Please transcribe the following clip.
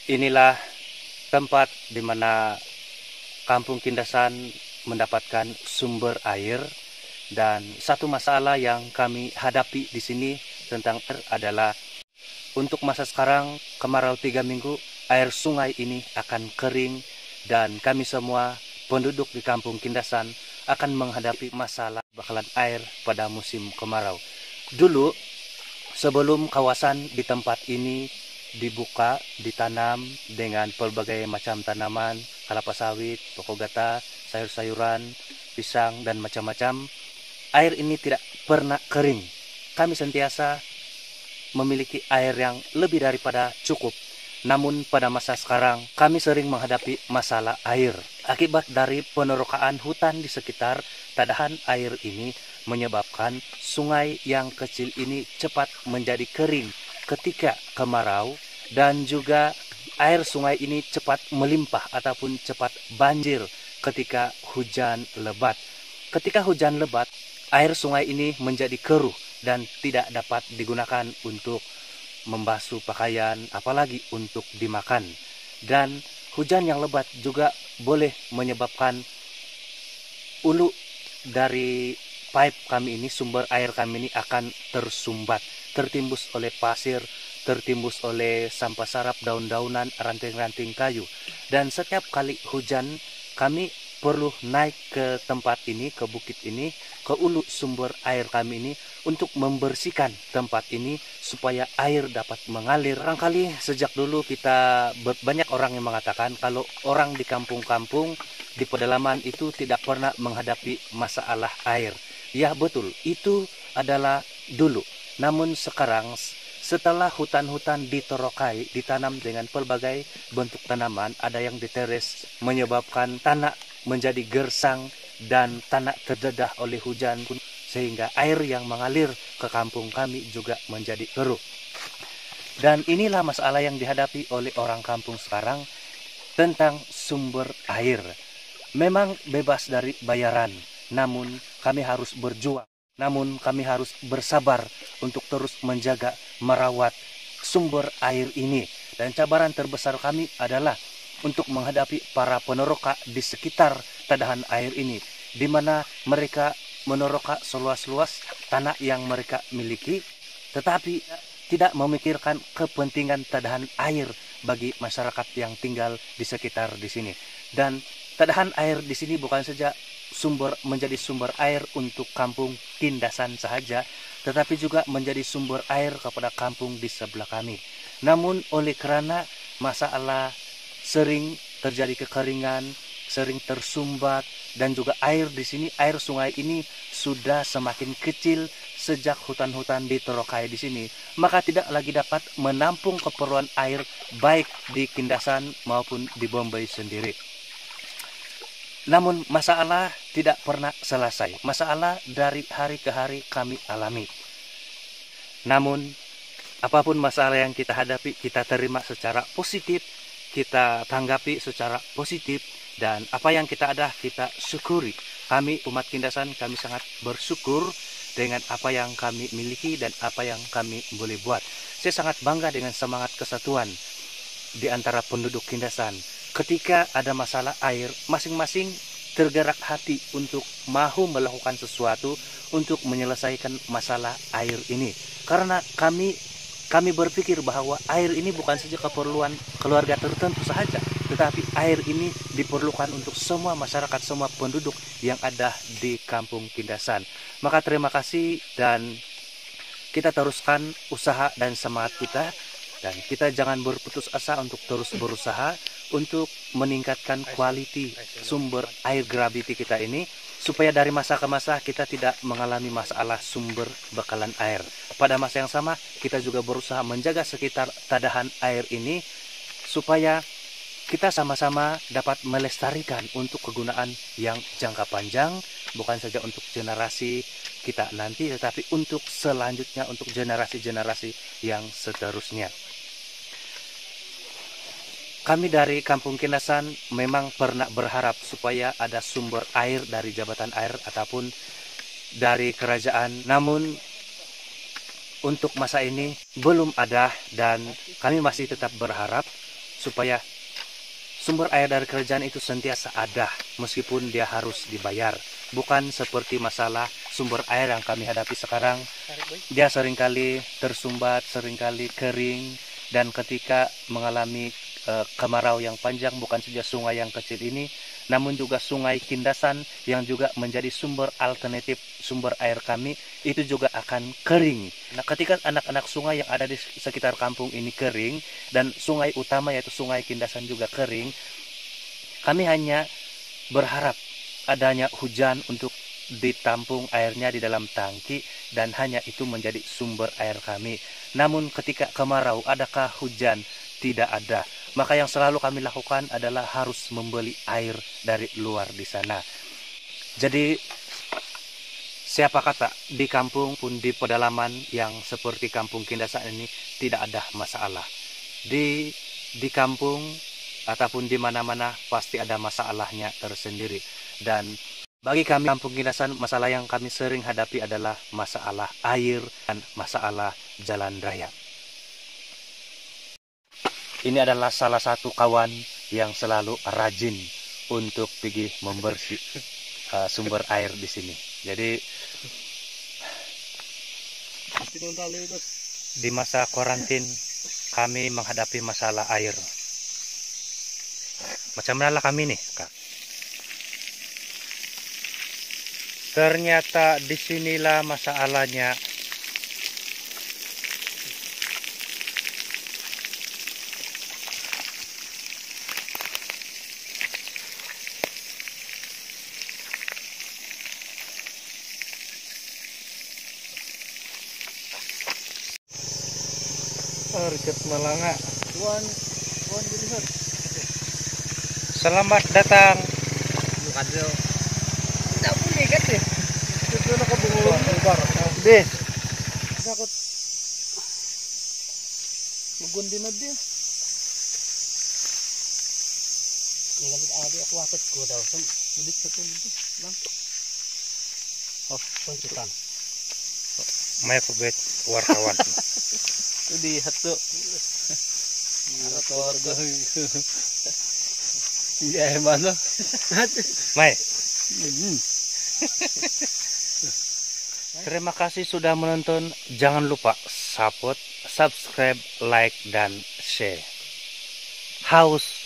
Inilah tempat di mana Kampung Kindasan mendapatkan sumber air, dan satu masalah yang kami hadapi di sini tentang air adalah untuk masa sekarang kemarau 3 minggu air sungai ini akan kering, dan kami semua penduduk di Kampung Kindasan akan menghadapi masalah bakalan air pada musim kemarau. Dulu sebelum kawasan di tempat ini dibuka, ditanam dengan pelbagai macam tanaman, kelapa sawit, pokok gata, sayur-sayuran, pisang, dan macam-macam, air ini tidak pernah kering. Kami sentiasa memiliki air yang lebih daripada cukup. Namun pada masa sekarang kami sering menghadapi masalah air. Akibat dari penerokaan hutan di sekitar tadahan air ini menyebabkan sungai yang kecil ini cepat menjadi kering ketika kemarau, dan juga air sungai ini cepat melimpah ataupun cepat banjir ketika hujan lebat. Ketika hujan lebat, air sungai ini menjadi keruh dan tidak dapat digunakan untuk membasuh pakaian, apalagi untuk dimakan. Dan hujan yang lebat juga boleh menyebabkan ulu dari pipe kami ini, sumber air kami ini akan tersumbat, tertimbus oleh pasir, tertimbus oleh sampah sarap, daun-daunan, ranting-ranting kayu. Dan setiap kali hujan kami perlu naik ke tempat ini, ke bukit ini, ke ulu sumber air kami ini untuk membersihkan tempat ini supaya air dapat mengalir. Barangkali sejak dulu banyak orang yang mengatakan kalau orang di kampung-kampung di pedalaman itu tidak pernah menghadapi masalah air. Ya betul, itu adalah dulu. Namun sekarang setelah hutan-hutan diterokai, ditanam dengan pelbagai bentuk tanaman, ada yang diteres menyebabkan tanah menjadi gersang dan tanah terdedah oleh hujan, sehingga air yang mengalir ke kampung kami juga menjadi keruh. Dan inilah masalah yang dihadapi oleh orang kampung sekarang tentang sumber air. Memang bebas dari bayaran, namun kami harus berjuang. Namun kami harus bersabar untuk terus menjaga, merawat sumber air ini. Dan cabaran terbesar kami adalah untuk menghadapi para peneroka di sekitar tadahan air ini, di mana mereka meneroka seluas-luas tanah yang mereka miliki, tetapi tidak memikirkan kepentingan tadahan air bagi masyarakat yang tinggal di sekitar di sini. Dan tadahan air di sini bukan saja menjadi sumber air untuk Kampung Kindasan saja, tetapi juga menjadi sumber air kepada kampung di sebelah kami. Namun oleh karena masalah sering terjadi kekeringan, sering tersumbat, dan juga air di sini, air sungai ini sudah semakin kecil sejak hutan-hutan diterokai di sini, maka tidak lagi dapat menampung keperluan air baik di Kindasan maupun di Bombay sendiri. Namun masalah tidak pernah selesai. Masalah dari hari ke hari kami alami. Namun apapun masalah yang kita hadapi, kita terima secara positif, kita tanggapi secara positif, dan apa yang kita ada kita syukuri. Kami umat Kindasan, kami sangat bersyukur dengan apa yang kami miliki dan apa yang kami boleh buat. Saya sangat bangga dengan semangat kesatuan di antara penduduk Kindasan. Ketika ada masalah air, masing-masing tergerak hati untuk mau melakukan sesuatu untuk menyelesaikan masalah air ini. Karena kami berpikir bahwa air ini bukan saja keperluan keluarga tertentu saja, tetapi air ini diperlukan untuk semua masyarakat, semua penduduk yang ada di Kampung Kindasan. Maka terima kasih, dan kita teruskan usaha dan semangat kita. Dan kita jangan berputus asa untuk terus berusaha untuk meningkatkan kualiti sumber air gravity kita ini, supaya dari masa ke masa kita tidak mengalami masalah sumber bekalan air. Pada masa yang sama kita juga berusaha menjaga sekitar tadahan air ini supaya kita sama-sama dapat melestarikan untuk kegunaan yang jangka panjang, bukan saja untuk generasi kita nanti, tetapi untuk selanjutnya, untuk generasi-generasi yang seterusnya. Kami dari Kampung Kindasan memang pernah berharap supaya ada sumber air dari jabatan air ataupun dari kerajaan. Namun untuk masa ini belum ada, dan kami masih tetap berharap supaya sumber air dari kerajaan itu sentiasa ada meskipun dia harus dibayar. Bukan seperti masalah sumber air yang kami hadapi sekarang. Dia seringkali tersumbat, seringkali kering, dan ketika mengalami kemarau yang panjang, bukan saja sungai yang kecil ini, namun juga sungai Kindasan yang juga menjadi sumber alternatif sumber air kami, itu juga akan kering. Nah, ketika anak-anak sungai yang ada di sekitar kampung ini kering, dan sungai utama yaitu sungai Kindasan juga kering, kami hanya berharap adanya hujan untuk ditampung airnya di dalam tangki, dan hanya itu menjadi sumber air kami. Namun ketika kemarau, adakah hujan? Tidak ada. Maka yang selalu kami lakukan adalah harus membeli air dari luar di sana. Jadi siapa kata di kampung pun di pedalaman yang seperti kampung Kindasan ini tidak ada masalah. Di kampung ataupun di mana-mana pasti ada masalahnya tersendiri. Dan bagi kami kampung Kindasan, masalah yang kami sering hadapi adalah masalah air dan masalah jalan raya. Ini adalah salah satu kawan yang selalu rajin untuk pergi membersih sumber air di sini. Jadi di masa karantin kami menghadapi masalah air. Macam mana kami nih, Kak? Ternyata disinilah masalahnya. Riket Malanga. Selamat datang. Deh. Sakot. Mugundi na dia. Ngalit adi aku atat ko daw. Mudit sa tulo lang. Oh, pancutan. May pabet wartawan. Di hato. Ara keluarga. Iya, mana? Mai. Terima kasih sudah menonton. Jangan lupa support, subscribe, like, dan share. Haus